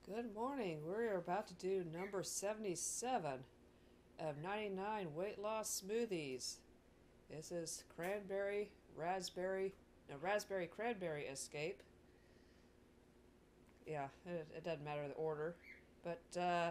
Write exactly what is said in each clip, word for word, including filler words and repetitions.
Good morning. We're about to do number seventy-seven of ninety-nine weight loss smoothies. This is cranberry, raspberry, no, raspberry cranberry escape. Yeah, it, it doesn't matter the order. But uh,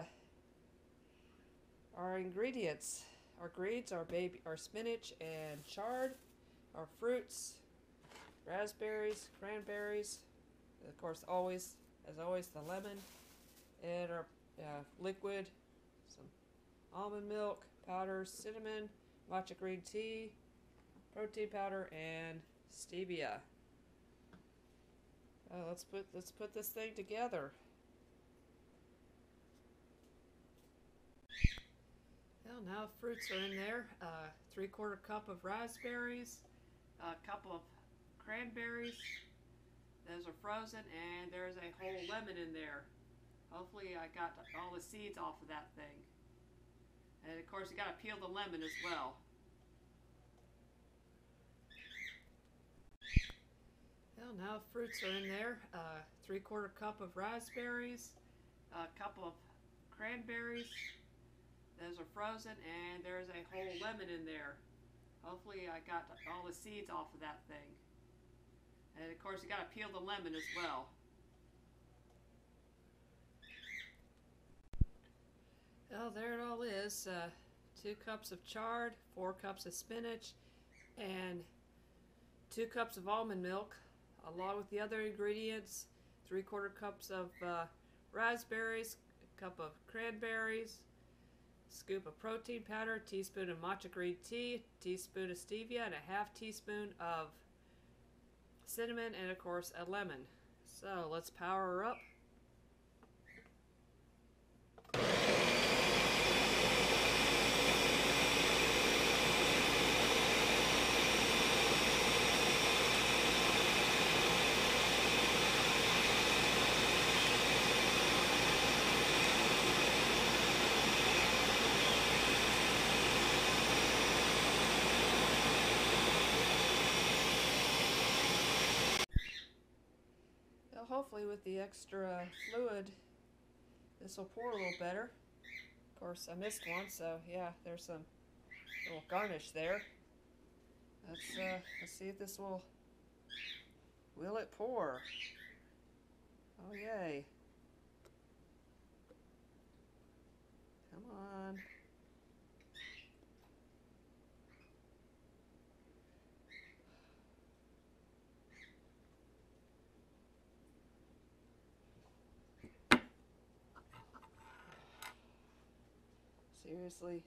our ingredients, our greens are baby, our spinach and chard, our fruits, raspberries, cranberries, of course, always, as always, the lemon, and our uh, liquid, some almond milk, powder, cinnamon, matcha green tea, protein powder, and stevia. Uh, let's put let's put this thing together. Well, now fruits are in there. Uh, three quarter cup of raspberries, a cup of cranberries. Those are frozen, and there's a whole lemon in there. Hopefully I got all the seeds off of that thing. And of course you gotta peel the lemon as well. Well, now fruits are in there. Uh, three quarter cup of raspberries, a cup of cranberries. Those are frozen, and there's a whole lemon in there. Hopefully I got all the seeds off of that thing. And of course you gotta peel the lemon as well. Well, there it all is. Uh, two cups of chard, four cups of spinach, and two cups of almond milk, along with the other ingredients. Three quarter cups of uh, raspberries, a cup of cranberries, scoop of protein powder, teaspoon of matcha green tea, teaspoon of stevia, and a half teaspoon of cinnamon, and of course a lemon. So let's power her up. Well, hopefully with the extra fluid this will pour a little better. Of course I missed one, so yeah, there's some little garnish there. Let's uh, let's see if this will will it pour. Oh yay. Come on. Seriously?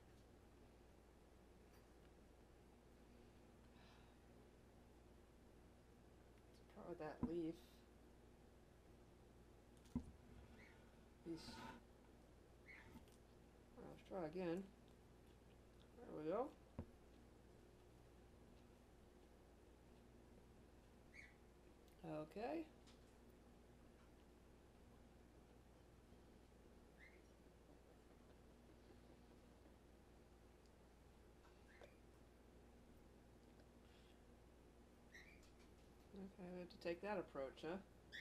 Let's pour that leaf. Let's try again. There we go. Okay. Okay, I have to take that approach, huh?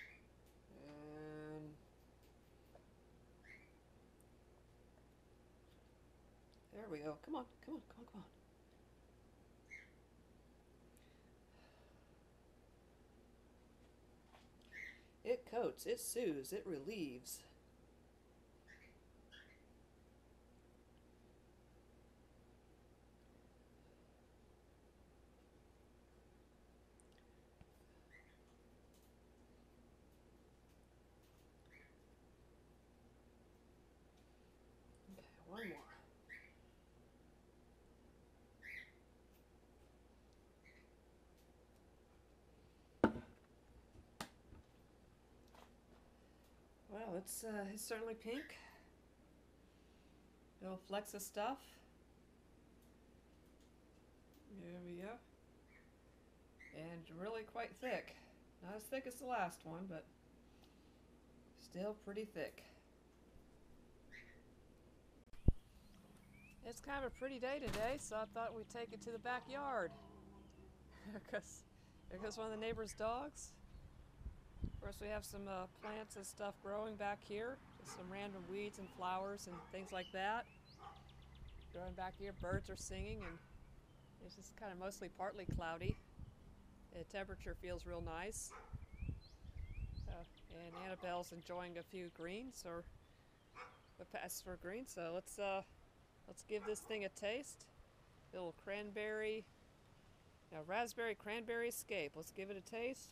And there we go. Come on, come on, come on, come on. It coats, it soothes, it relieves. Okay, one more. Well, it's uh, it's certainly pink. Little flecks of stuff. There we go. And really quite thick. Not as thick as the last one, but still pretty thick. It's kind of a pretty day today, so I thought we'd take it to the backyard. because there goes one of the neighbor's dogs. Of course, we have some uh, plants and stuff growing back here. Just some random weeds and flowers and things like that. Growing back here, birds are singing, and it's just kind of mostly partly cloudy. The temperature feels real nice. So, and Annabelle's enjoying a few greens, or the pass for greens. So let's uh, let's give this thing a taste. A little cranberry, now raspberry cranberry escape. Let's give it a taste.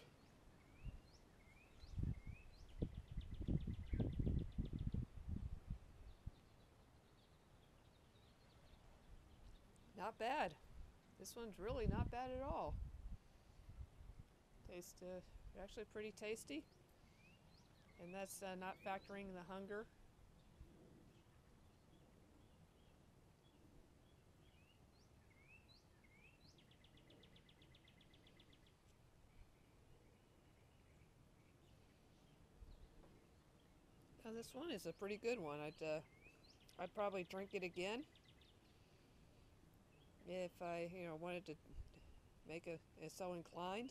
Not bad. This one's really not bad at all. Tastes uh, actually pretty tasty, and that's uh, not factoring the hunger. Now this one is a pretty good one. I'd uh, I'd probably drink it again if I, you know, wanted to make a, is so inclined.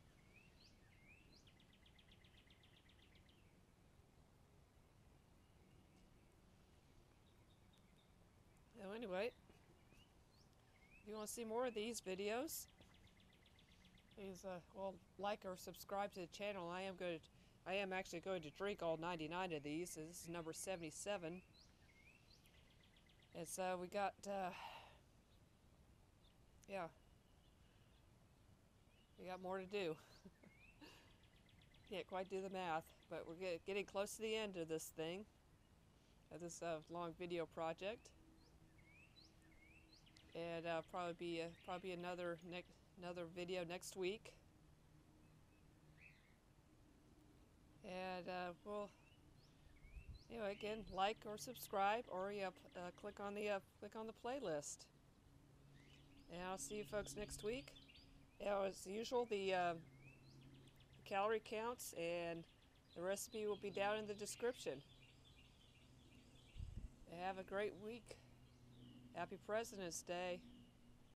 So anyway, if you want to see more of these videos, please, uh, well, like or subscribe to the channel. I am going to, I am actually going to drink all ninety-nine of these. So this is number seventy-seven. And so we got, uh, yeah, we got more to do. Can't quite do the math, but we're get, getting close to the end of this thing, of this uh, long video project. And uh, probably be uh, probably another next another video next week. And uh, we'll, anyway, again, like or subscribe, or yeah, uh, click on the uh, click on the playlist. And I'll see you folks next week. You know, as usual, the uh, calorie counts and the recipe will be down in the description. Have a great week. Happy President's Day.